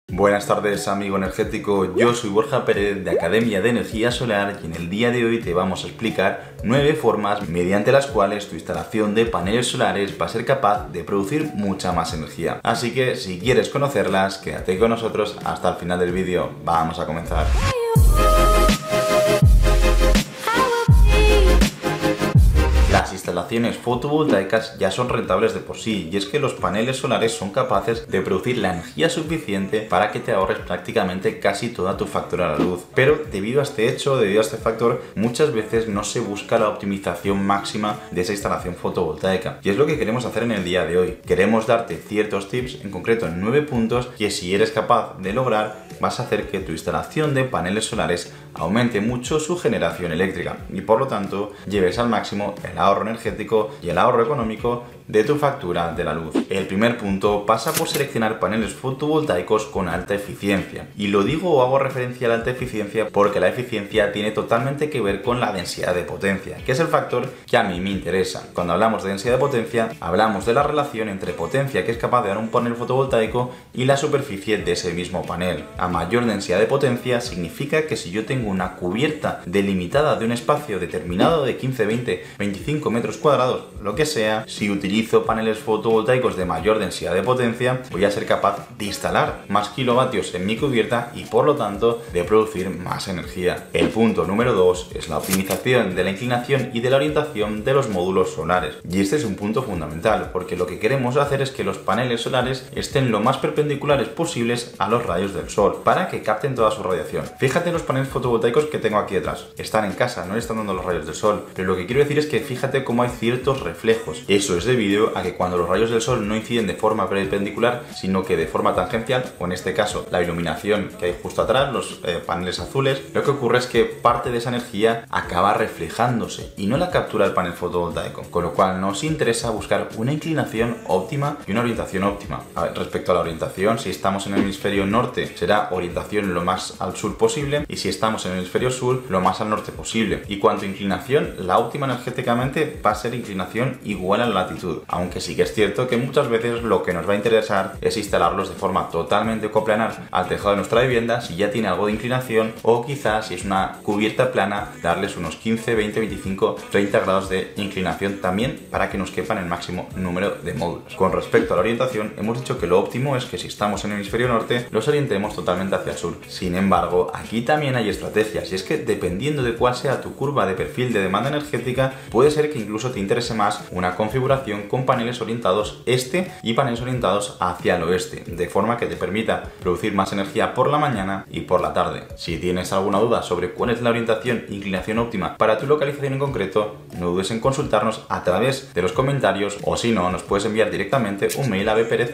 Buenas tardes, amigo energético, yo soy Borja Pérez de Academia de Energía Solar y en el día de hoy te vamos a explicar 9 formas mediante las cuales tu instalación de paneles solares va a ser capaz de producir mucha más energía. Así que si quieres conocerlas, quédate con nosotros hasta el final del vídeo. Vamos a comenzar. Las instalaciones fotovoltaicas ya son rentables de por sí, y es que los paneles solares son capaces de producir la energía suficiente para que te ahorres prácticamente casi toda tu factura a la luz. Pero debido a este hecho, debido a este factor, muchas veces no se busca la optimización máxima de esa instalación fotovoltaica. Y es lo que queremos hacer en el día de hoy. Queremos darte ciertos tips, en concreto en 9 puntos, que si eres capaz de lograr, vas a hacer que tu instalación de paneles solares aumente mucho su generación eléctrica y por lo tanto lleves al máximo el ahorro energético y el ahorro económico de tu factura de la luz. El primer punto pasa por seleccionar paneles fotovoltaicos con alta eficiencia. Y lo digo o hago referencia a la alta eficiencia porque la eficiencia tiene totalmente que ver con la densidad de potencia, que es el factor que a mí me interesa. Cuando hablamos de densidad de potencia, hablamos de la relación entre potencia que es capaz de dar un panel fotovoltaico y la superficie de ese mismo panel. A mayor densidad de potencia significa que si yo tengo una cubierta delimitada de un espacio determinado de 15, 20, 25 metros cuadrados, lo que sea, si utilizo paneles fotovoltaicos de mayor densidad de potencia, voy a ser capaz de instalar más kilovatios en mi cubierta y por lo tanto de producir más energía. El punto número 2 es la optimización de la inclinación y de la orientación de los módulos solares. Y este es un punto fundamental porque lo que queremos hacer es que los paneles solares estén lo más perpendiculares posibles a los rayos del sol para que capten toda su radiación. Fíjate en los paneles fotovoltaicos que tengo aquí detrás. Están en casa, no le están dando los rayos del sol, pero lo que quiero decir es que fíjate cómo hay ciertos reflejos. Eso es debido a que cuando los rayos del sol no inciden de forma perpendicular, sino que de forma tangencial, o en este caso la iluminación que hay justo atrás, los paneles azules, lo que ocurre es que parte de esa energía acaba reflejándose y no la captura el panel fotovoltaico, con lo cual nos interesa buscar una inclinación óptima y una orientación óptima. A ver, respecto a la orientación, si estamos en el hemisferio norte será orientación lo más al sur posible y si estamos en el hemisferio sur lo más al norte posible. Y cuanto a inclinación, la óptima energéticamente va a ser inclinación igual a la latitud. Aunque sí que es cierto que muchas veces lo que nos va a interesar es instalarlos de forma totalmente coplanar al tejado de nuestra vivienda si ya tiene algo de inclinación, o quizás si es una cubierta plana darles unos 15, 20, 25, 30 grados de inclinación también para que nos quepan el máximo número de módulos. Con respecto a la orientación, hemos dicho que lo óptimo es que si estamos en el hemisferio norte los orientemos totalmente hacia el sur. Sin embargo, aquí también hay estrategias y es que dependiendo de cuál sea tu curva de perfil de demanda energética, puede ser que incluso te interese más una configuración con paneles orientados este y paneles orientados hacia el oeste, de forma que te permita producir más energía por la mañana y por la tarde. Si tienes alguna duda sobre cuál es la orientación e inclinación óptima para tu localización en concreto, no dudes en consultarnos a través de los comentarios o si no, nos puedes enviar directamente un mail a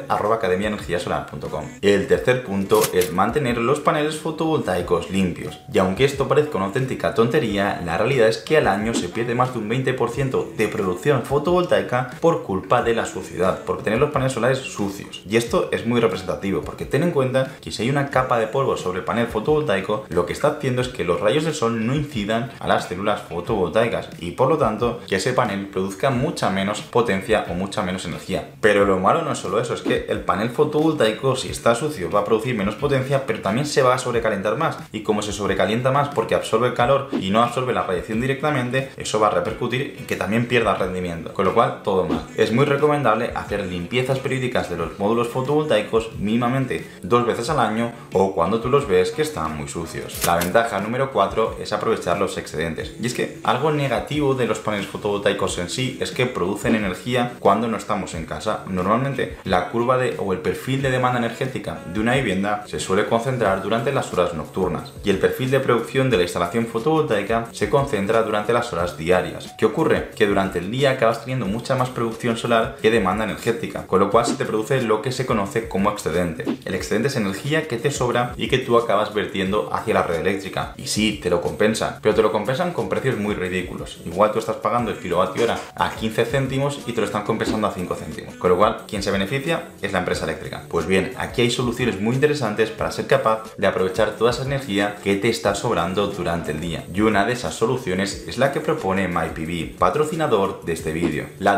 bperez@academiaenergiasolar.com. El tercer punto es mantener los paneles fotovoltaicos limpios. Y aunque esto parezca una auténtica tontería, la realidad es que al año se pierde más de un 20% de producción fotovoltaica por culpa de la suciedad, por tener los paneles solares sucios. Y esto es muy representativo porque ten en cuenta que si hay una capa de polvo sobre el panel fotovoltaico, lo que está haciendo es que los rayos del sol no incidan a las células fotovoltaicas y por lo tanto que ese panel produzca mucha menos potencia o mucha menos energía. Pero lo malo no es solo eso, es que el panel fotovoltaico, si está sucio, va a producir menos potencia, pero también se va a sobrecalentar más, y como se sobrecalienta más porque absorbe el calor y no absorbe la radiación directamente, eso va a repercutir en que también pierda rendimiento, con lo cual todo mal. Es muy recomendable hacer limpiezas periódicas de los módulos fotovoltaicos mínimamente 2 veces al año o cuando tú los ves que están muy sucios. La ventaja número 4 es aprovechar los excedentes. Y es que algo negativo de los paneles fotovoltaicos en sí es que producen energía cuando no estamos en casa. Normalmente la curva o el perfil de demanda energética de una vivienda se suele concentrar durante las horas nocturnas y el perfil de producción de la instalación fotovoltaica se concentra durante las horas diarias. ¿Qué ocurre? Que durante el día acabas teniendo mucha más producción solar que demanda energética, con lo cual se te produce lo que se conoce como excedente. El excedente es energía que te sobra y que tú acabas vertiendo hacia la red eléctrica. Y sí, te lo compensan, pero te lo compensan con precios muy ridículos. Igual tú estás pagando el kilovatio hora a 15 céntimos y te lo están compensando a 5 céntimos. Con lo cual, quien se beneficia es la empresa eléctrica. Pues bien, aquí hay soluciones muy interesantes para ser capaz de aprovechar toda esa energía que te está sobrando durante el día. Y una de esas soluciones es la que propone MyPV, patrocinador de este vídeo. La tecnología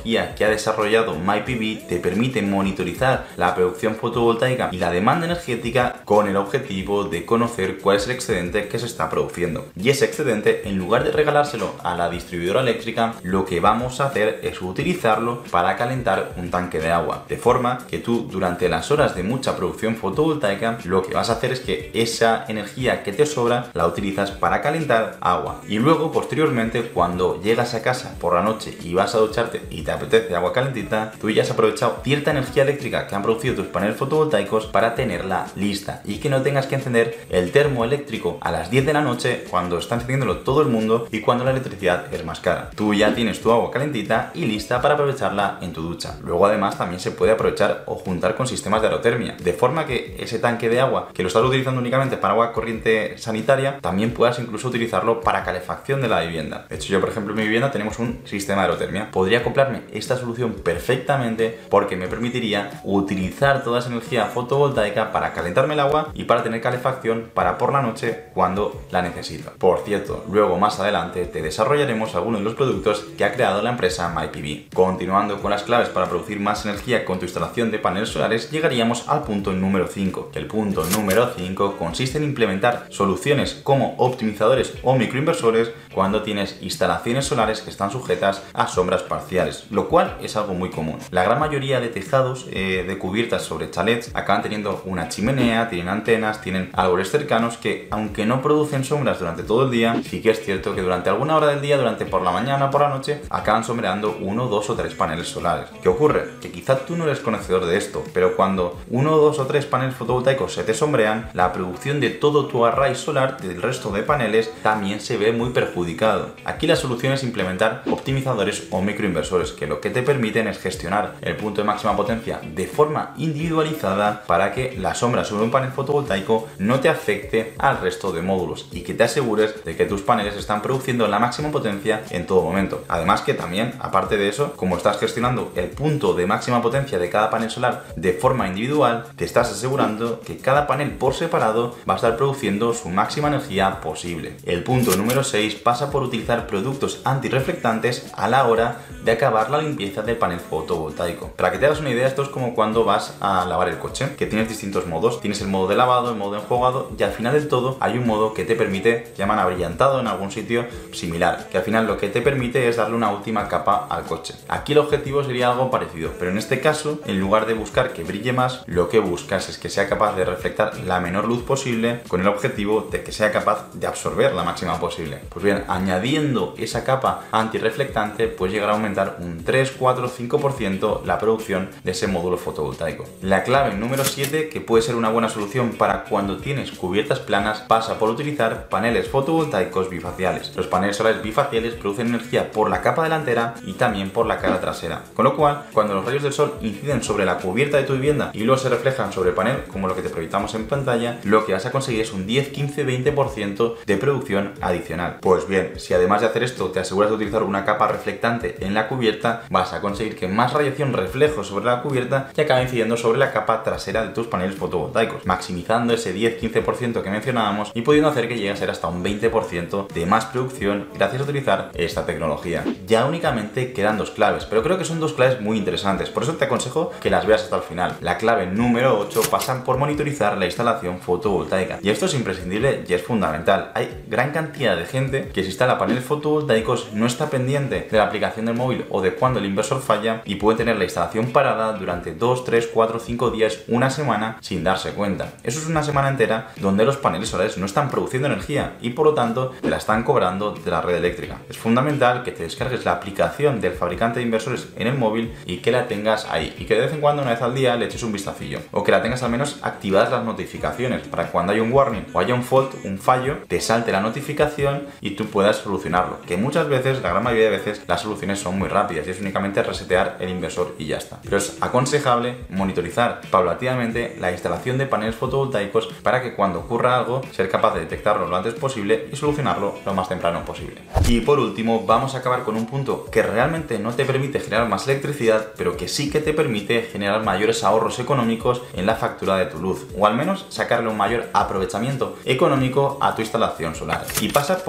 tecnología que ha desarrollado MyPV te permite monitorizar la producción fotovoltaica y la demanda energética con el objetivo de conocer cuál es el excedente que se está produciendo. Y ese excedente, en lugar de regalárselo a la distribuidora eléctrica, lo que vamos a hacer es utilizarlo para calentar un tanque de agua. De forma que tú, durante las horas de mucha producción fotovoltaica, lo que vas a hacer es que esa energía que te sobra la utilizas para calentar agua. Y luego, posteriormente, cuando llegas a casa por la noche y vas a ducharte y te apetece agua calentita, tú ya has aprovechado cierta energía eléctrica que han producido tus paneles fotovoltaicos para tenerla lista y que no tengas que encender el termo eléctrico a las 10 de la noche cuando está encendiéndolo todo el mundo y cuando la electricidad es más cara. Tú ya tienes tu agua calentita y lista para aprovecharla en tu ducha. Luego además también se puede aprovechar o juntar con sistemas de aerotermia, de forma que ese tanque de agua que lo estás utilizando únicamente para agua corriente sanitaria, también puedas incluso utilizarlo para calefacción de la vivienda. De hecho, yo por ejemplo en mi vivienda tenemos un sistema de aerotermia. Podría acoplarme esta solución perfectamente porque me permitiría utilizar toda esa energía fotovoltaica para calentarme el agua y para tener calefacción para por la noche cuando la necesito. Por cierto, luego más adelante te desarrollaremos algunos de los productos que ha creado la empresa MyPV. Continuando con las claves para producir más energía con tu instalación de paneles solares, llegaríamos al punto número 5, que el punto número 5 consiste en implementar soluciones como optimizadores o microinversores cuando tienes instalaciones solares que están sujetas a sombras parciales, lo cual es algo muy común. La gran mayoría de tejados de cubiertas sobre chalets acaban teniendo una chimenea, tienen antenas, tienen árboles cercanos que, aunque no producen sombras durante todo el día, sí que es cierto que durante alguna hora del día, durante por la mañana o por la noche, acaban sombreando 1, 2 o 3 paneles solares. ¿Qué ocurre? Que quizá tú no eres conocedor de esto, pero cuando 1, 2 o 3 paneles fotovoltaicos se te sombrean, la producción de todo tu array solar del resto de paneles también se ve muy perjudicado. Aquí la solución es implementar optimizadores o microinversores, que lo que te permiten es gestionar el punto de máxima potencia de forma individualizada para que la sombra sobre un panel fotovoltaico no te afecte al resto de módulos y que te asegures de que tus paneles están produciendo la máxima potencia en todo momento. Además que también, aparte de eso, como estás gestionando el punto de máxima potencia de cada panel solar de forma individual, te estás asegurando que cada panel por separado va a estar produciendo su máxima energía posible. El punto número 6 pasa por utilizar productos antirreflectantes a la hora de acabar la limpieza del panel fotovoltaico. Para que te hagas una idea, esto es como cuando vas a lavar el coche, que tienes distintos modos. Tienes el modo de lavado, el modo de enjuagado y al final del todo hay un modo que te permite, llaman abrillantado en algún sitio similar, que al final lo que te permite es darle una última capa al coche. Aquí el objetivo sería algo parecido, pero en este caso, en lugar de buscar que brille más, lo que buscas es que sea capaz de reflectar la menor luz posible con el objetivo de que sea capaz de absorber la máxima posible. Pues bien, añadiendo esa capa antirreflectante, puedes llegar a aumentar un 3, 4, 5% la producción de ese módulo fotovoltaico. La clave número 7, que puede ser una buena solución para cuando tienes cubiertas planas, pasa por utilizar paneles fotovoltaicos bifaciales. Los paneles solares bifaciales producen energía por la capa delantera y también por la cara trasera, con lo cual cuando los rayos del sol inciden sobre la cubierta de tu vivienda y luego se reflejan sobre el panel, como lo que te proyectamos en pantalla, lo que vas a conseguir es un 10, 15, 20% de producción adicional. Pues bien, si además de hacer esto te aseguras de utilizar una capa reflectante en la cubierta, vas a conseguir que más radiación reflejo sobre la cubierta y acabe incidiendo sobre la capa trasera de tus paneles fotovoltaicos, maximizando ese 10-15% que mencionábamos y pudiendo hacer que llegue a ser hasta un 20% de más producción gracias a utilizar esta tecnología. Ya únicamente quedan dos claves, pero creo que son dos claves muy interesantes, por eso te aconsejo que las veas hasta el final. La clave número 8 pasa por monitorizar la instalación fotovoltaica, y esto es imprescindible y es fundamental. Hay gran cantidad de gente que si instala paneles fotovoltaicos no está pendiente de la aplicación del móvil o de cuando el inversor falla y puede tener la instalación parada durante 2, 3, 4, 5 días, una semana sin darse cuenta. Eso es una semana entera donde los paneles solares no están produciendo energía y por lo tanto te la están cobrando de la red eléctrica. Es fundamental que te descargues la aplicación del fabricante de inversores en el móvil y que la tengas ahí y que de vez en cuando, una vez al día, le eches un vistacillo o que la tengas al menos activadas las notificaciones para que cuando haya un warning o haya un fault, un fallo, te salte la notificación y tú puedas solucionarlo, que muchas veces, la gran mayoría de veces, las soluciones son muy rápidas y es únicamente resetear el inversor y ya está. Pero es aconsejable monitorizar paulatinamente la instalación de paneles fotovoltaicos para que cuando ocurra algo, ser capaz de detectarlo lo antes posible y solucionarlo lo más temprano posible. Y por último, vamos a acabar con un punto que realmente no te permite generar más electricidad, pero que sí que te permite generar mayores ahorros económicos en la factura de tu luz, o al menos sacarle un mayor aprovechamiento económico a tu instalación solar. Y pasa por desgravar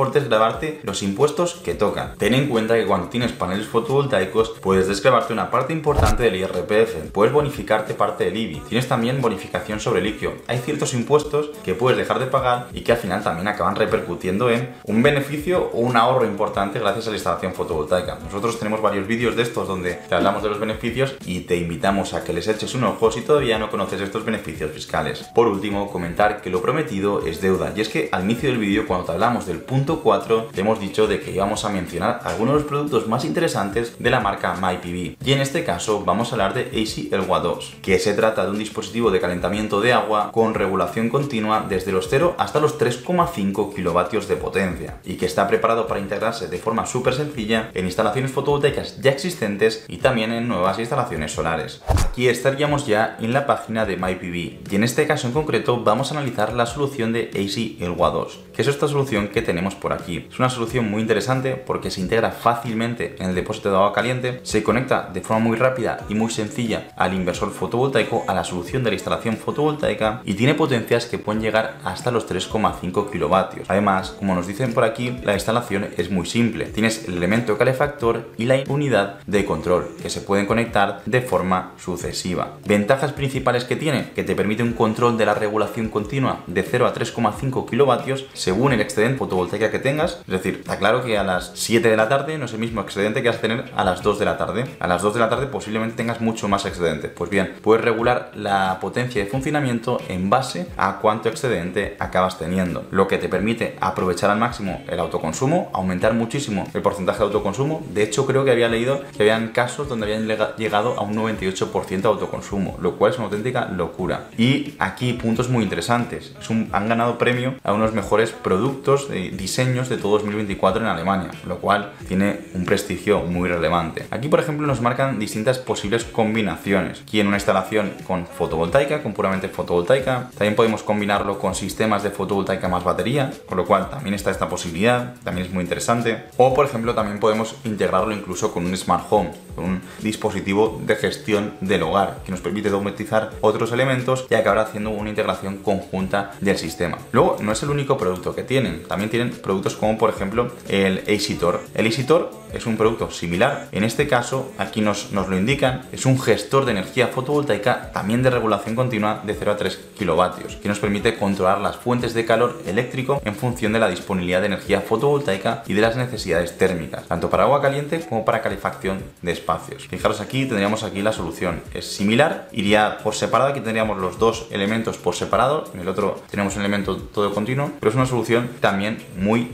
pagarte los impuestos que tocan. Ten en cuenta que cuando tienes paneles fotovoltaicos puedes desgrabarte una parte importante del IRPF, puedes bonificarte parte del IBI, tienes también bonificación sobre litio. Hay ciertos impuestos que puedes dejar de pagar y que al final también acaban repercutiendo en un beneficio o un ahorro importante gracias a la instalación fotovoltaica. Nosotros tenemos varios vídeos de estos donde te hablamos de los beneficios y te invitamos a que les eches un ojo si todavía no conoces estos beneficios fiscales. Por último, comentar que lo prometido es deuda, y es que al inicio del vídeo, cuando te hablamos del punto 4, te hemos dicho de que íbamos a mencionar algunos de los productos más interesantes de la marca MyPV, y en este caso vamos a hablar de AC Elwa 2, que se trata de un dispositivo de calentamiento de agua con regulación continua desde los 0 hasta los 3,5 kilovatios de potencia, y que está preparado para integrarse de forma súper sencilla en instalaciones fotovoltaicas ya existentes y también en nuevas instalaciones solares. Aquí estaríamos ya en la página de MyPV, y en este caso en concreto vamos a analizar la solución de AC Elwa 2, que es esta solución que tenemos por aquí. Es una solución muy interesante porque se integra fácilmente en el depósito de agua caliente, se conecta de forma muy rápida y muy sencilla al inversor fotovoltaico, a la solución de la instalación fotovoltaica, y tiene potencias que pueden llegar hasta los 3,5 kilovatios. Además, como nos dicen por aquí, la instalación es muy simple. Tienes el elemento calefactor y la unidad de control, que se pueden conectar de forma sucesiva. Ventajas principales que tiene: que te permite un control de la regulación continua de 0 a 3,5 kilovatios según el excedente fotovoltaica que tengas. Es decir, está claro que a las 7 de la tarde no es el mismo excedente que vas a tener a las 2 de la tarde. A las 2 de la tarde posiblemente tengas mucho más excedente. Pues bien, puedes regular la potencia de funcionamiento en base a cuánto excedente acabas teniendo, lo que te permite aprovechar al máximo el autoconsumo, aumentar muchísimo el porcentaje de autoconsumo. De hecho, creo que había leído que habían casos donde habían llegado a un 98% de autoconsumo, lo cual es una auténtica locura. Y aquí puntos muy interesantes: han ganado premio a unos mejores productos de diseños de todo 2024 en Alemania, lo cual tiene un prestigio muy relevante. Aquí, por ejemplo, nos marcan distintas posibles combinaciones. Aquí en una instalación con fotovoltaica, con puramente fotovoltaica, también podemos combinarlo con sistemas de fotovoltaica más batería, con lo cual también está esta posibilidad, también es muy interesante. O, por ejemplo, también podemos integrarlo incluso con un Smart Home, con un dispositivo de gestión del hogar, que nos permite automatizar otros elementos y acabar haciendo una integración conjunta del sistema. Luego, no es el único producto que tienen, también tienen productos como por ejemplo el AC-Tor. El AC-Tor es un producto similar, en este caso aquí nos lo indican, es un gestor de energía fotovoltaica también de regulación continua de 0 a 3 kilovatios, que nos permite controlar las fuentes de calor eléctrico en función de la disponibilidad de energía fotovoltaica y de las necesidades térmicas, tanto para agua caliente como para calefacción de espacios. Fijaros, aquí tendríamos aquí la solución, es similar, iría por separado, aquí tendríamos los dos elementos por separado, en el otro tenemos un elemento todo continuo, pero es una solución también muy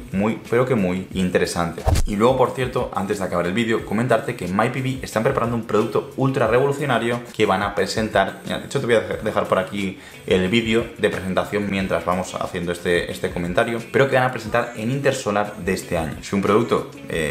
interesante. Y luego, por cierto, antes de acabar el vídeo, comentarte que MyPV están preparando un producto ultra revolucionario que van a presentar. Mira, de hecho te voy a dejar por aquí el vídeo de presentación mientras vamos haciendo este comentario, pero que van a presentar en Intersolar de este año. Es un producto,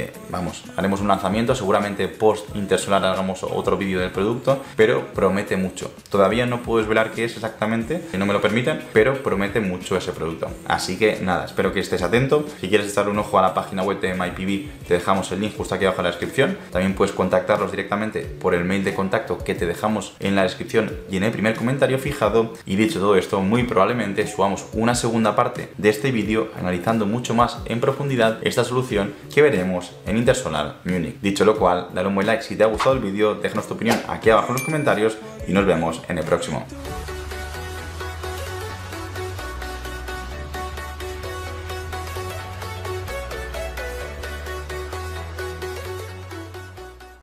haremos un lanzamiento, seguramente post Intersolar hagamos otro vídeo del producto, pero promete mucho. Todavía no puedo desvelar qué es exactamente, si no me lo permiten, pero promete mucho ese producto. Así que nada, espero que estés atento. Si quieres echar un ojo a la página web de MyPV, te dejamos el link justo aquí abajo en la descripción. También puedes contactarlos directamente por el mail de contacto que te dejamos en la descripción y en el primer comentario fijado. Y dicho todo esto, muy probablemente subamos una segunda parte de este vídeo analizando mucho más en profundidad esta solución que veremos en Intersolar Múnich. Dicho lo cual, dale un buen like si te ha gustado el vídeo, déjanos tu opinión aquí abajo en los comentarios y nos vemos en el próximo.